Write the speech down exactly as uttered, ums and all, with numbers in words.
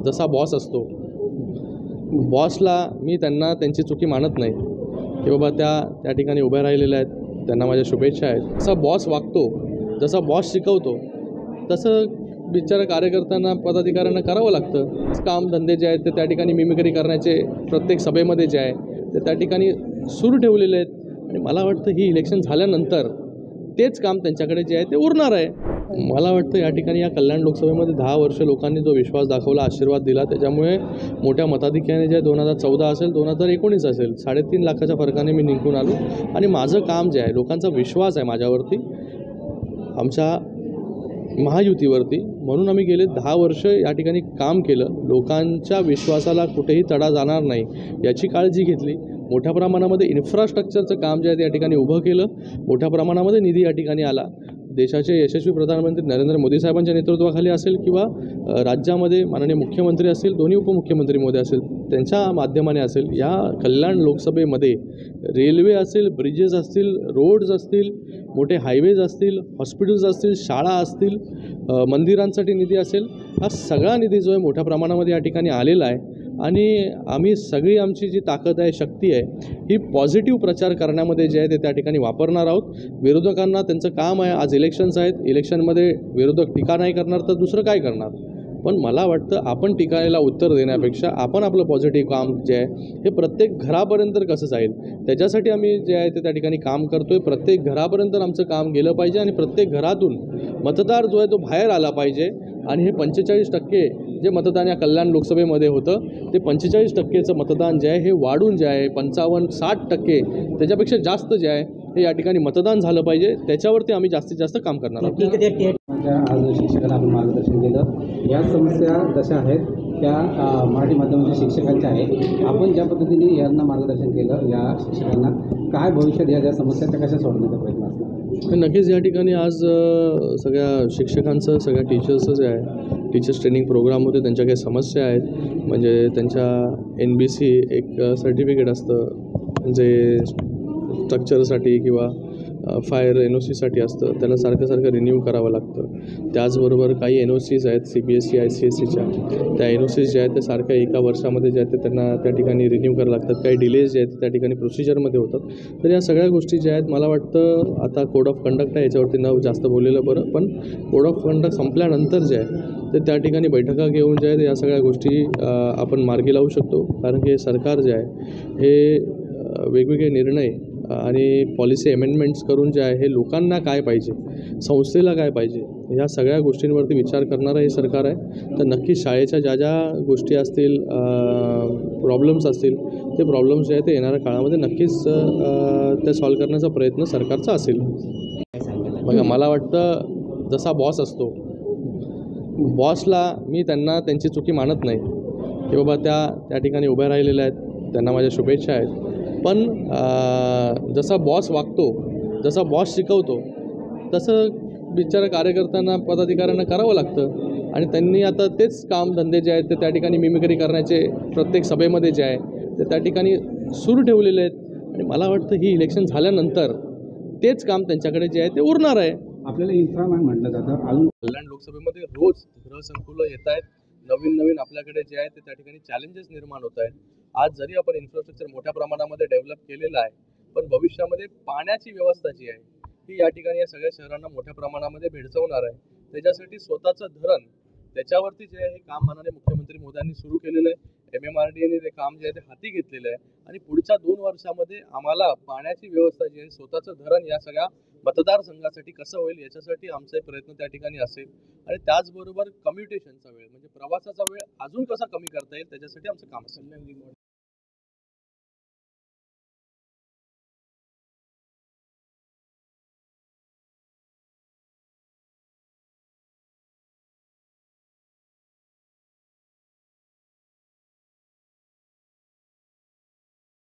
जसा बॉस असतो, बॉसला मी त्यांना त्यांची चुकी मानत नाही की बाबा त्या त्या ठिकाणी उभ्या राहिलेल्या आहेत, त्यांना माझ्या शुभेच्छा आहेत. जसा बॉस वागतो, जसा बॉस शिकवतो, तसं बिचारा कार्यकर्त्यांना पदाधिकाऱ्यांना करावं लागतं. काम धंदे जे आहेत ते त्या ठिकाणी मिमिक्री करण्याचे प्रत्येक सभेमध्ये जे आहे ते त्या ठिकाणी सुरू ठेवलेले आहेत आणि मला वाटतं ही इलेक्शन झाल्यानंतर तेच काम त्यांच्याकडे जे आहे ते उरणार आहे. मला वाटतं या ठिकाणी या कल्याण लोकसभेमध्ये दहा वर्ष लोकांनी जो विश्वास दाखवला, आशीर्वाद दिला, त्याच्यामुळे मोठ्या मताधिक्याने जे दोन हजार चौदा असेल दोन हजार एकोणीस असेल साडेतीन लाखाच्या फरकाने मी निघून आलो आणि माझं काम जे आहे, लोकांचा विश्वास आहे माझ्यावरती, आमच्या महायुतीवरती, म्हणून आम्ही गेले दहा वर्ष या ठिकाणी काम केलं. लोकांच्या विश्वासाला कुठेही तडा जाणार नाही याची काळजी घेतली. मोठ्या प्रमाणामध्ये इन्फ्रास्ट्रक्चरचं काम जे आहे त्या ठिकाणी उभं केलं. मोठ्या प्रमाणामध्ये निधी या ठिकाणी आला. देशाचे यशस्वी प्रधानमंत्री नरेंद्र मोदी साहेबांच्या नेतृत्वाखाली असेल किंवा राज्यामध्ये माननीय मुख्यमंत्री असतील, दोन्ही उपमुख्यमंत्री मोदी असेल, त्यांच्या माध्यमाने असेल, या कल्याण लोकसभेमध्ये रेल्वे असेल, ब्रिजेस असतील, रोड्स असतील, मोठे हायवेज असतील, हॉस्पिटल्स असतील, शाळा असतील, मंदिरांसाठी निधी असेल, हा सगळा निधी जो आहे मोठ्या प्रमाणामध्ये या ठिकाणी आलेला आहे आणि आम्ही सगळी आमची जी ताकद आहे, शक्ती आहे, ही पॉझिटिव्ह प्रचार करण्यामध्ये जे आहे ते त्या ठिकाणी वापरणार आहोत. विरोधकांना त्यांचं काम आहे, आज इलेक्शन्स आहेत, इलेक्शनमध्ये विरोधक टीका नाही करणार तर दुसरं काय करणार. पण मला वाटतं आपण टीकायला उत्तर देण्यापेक्षा आपण आपलं पॉझिटिव्ह काम जे आहे हे प्रत्येक घरापर्यंत कसं जाईल त्याच्यासाठी आम्ही जे आहे ते त्या ठिकाणी काम करतो आहे. प्रत्येक घरापर्यंत आमचं काम गेलं पाहिजे आणि प्रत्येक घरातून मतदार जो आहे तो बाहेर आला पाहिजे आणि हे पंचेचाळीस टक्के जे मतदान या कल्याण लोकसभेमध्ये होतं ते पंचेचाळीस टक्केचं मतदान जे आहे हे वाढून जे आहे पंचावन्न साठ टक्के त्याच्यापेक्षा जास्त जे आहे हे या ठिकाणी मतदान झालं पाहिजे. त्याच्यावरती आम्ही जास्तीत जास्त काम करणार आहोत. आज शिक्षकांना आपण मार्गदर्शन केलं. या समस्या जशा आहेत त्या मराठी माध्यमाच्या शिक्षकांच्या आहेत. आपण ज्या पद्धतीने यांना मार्गदर्शन केलं, या शिक्षकांना काय भविष्यात या ज्या समस्या त्या कशा सोडण्याचा प्रयत्न असणार? नक्कीच या ठिकाणी आज सगळ्या शिक्षकांचं, सगळ्या टीचर्सचं जे आहे टीचर्स ट्रेनिंग प्रोग्राम होते, त्यांच्या काही समस्या आहेत. म्हणजे त्यांच्या एन बी सी एक सर्टिफिकेट असतं जे स्ट्रक्चरसाठी किंवा फायर एन ओ सीसाठी असतं, त्याला सारखं सारखं रिन्यू करावं लागतं. त्याचबरोबर काही एन ओ सीज आहेत C B S C I C S सीच्या, त्या एन ओ सीज जे आहेत ते सारख्या एका वर्षामध्ये जे आहेत ते त्यांना त्या ठिकाणी रिन्यू करावं लागतात. काही डिलेज जे आहेत त्या ठिकाणी प्रोसिजरमध्ये होतात. तर या सगळ्या गोष्टी ज्या आहेत मला वाटतं आता कोड ऑफ कंडक्ट आहे, याच्यावरती न जास्त बोललेलं बरं, पण कोड ऑफ कंडक्ट संपल्यानंतर जे आहे ते त्या ठिकाणी बैठका घेऊन जे आहेत या सगळ्या गोष्टी आपण मार्गी लावू शकतो. कारण की सरकार जे आहे हे वेगवेगळे निर्णय आणि पॉलिसी अमेंडमेंट्स करून जे आहे हे लोकांना काय पाहिजे, संस्थेला काय पाहिजे, ह्या सगळ्या गोष्टींवरती विचार करणारं हे सरकार आहे. तर नक्की शाळेच्या ज्या ज्या गोष्टी असतील, प्रॉब्लेम्स असतील, ते प्रॉब्लेम्स जे आहेत ते येणाऱ्या काळामध्ये नक्कीच ते सॉल्व करण्याचा प्रयत्न सरकारचा असेल. बघा, मला वाटतं जसा बॉस असतो, बॉसला मी त्यांना त्यांची चुकी मानत नाही की बाबा त्या त्या ठिकाणी उभ्या राहिलेल्या आहेत, त्यांना माझ्या शुभेच्छा आहेत. पण जसा बॉस वागतो, जसा बॉस शिकवतो, तसं बिचारा कार्यकर्त्यांना पदाधिकाऱ्यांना करावं लागतं आणि त्यांनी आता तेच काम धंदे जे आहेत ते त्या ठिकाणी मिमिक्री करण्याचे प्रत्येक सभेमध्ये जे आहे ते त्या ठिकाणी सुरू ठेवलेले आहेत आणि मला वाटतं ही इलेक्शन झाल्यानंतर तेच काम त्यांच्याकडे जे आहे ते उरणार आहे. आपल्याला इन्फ्रामॅन म्हटलं जातं. अजून कल्याण लोकसभेमध्ये रोज गृहसंकुलं येत आहेत, नवीन नवीन आपल्याकडे जे आहे ते त्या ठिकाणी चॅलेंजेस निर्माण होत आहेत. आज जरी आपण इन्फ्रास्ट्रक्चर मोठ्या प्रमाणामध्ये डेव्हलप केलेलं आहे, पण भविष्यामध्ये पाण्याची व्यवस्था जी आहे ती या ठिकाणी या सगळ्या शहरांना मोठ्या प्रमाणामध्ये भेडसावणार आहे. त्याच्यासाठी स्वतःचं धरण, त्याच्यावरती जे आहे हे काम माननीय मुख्यमंत्री मोदींनी सुरू केलेलं आहे. एम एम आर डी एने ते काम जे आहे ते हाती घेतलेलं आहे आणि पुढच्या दोन वर्षामध्ये आम्हाला पाण्याची व्यवस्था जी आहे, स्वतःचं धरण या सगळ्या मतदारसंघासाठी कसं होईल याच्यासाठी आमचे प्रयत्न त्या ठिकाणी असेल आणि त्याचबरोबर कम्युटेशनचा वेळ म्हणजे प्रवासाचा वेळ अजून कसा कमी करता येईल त्याच्यासाठी आमचं काम असेल.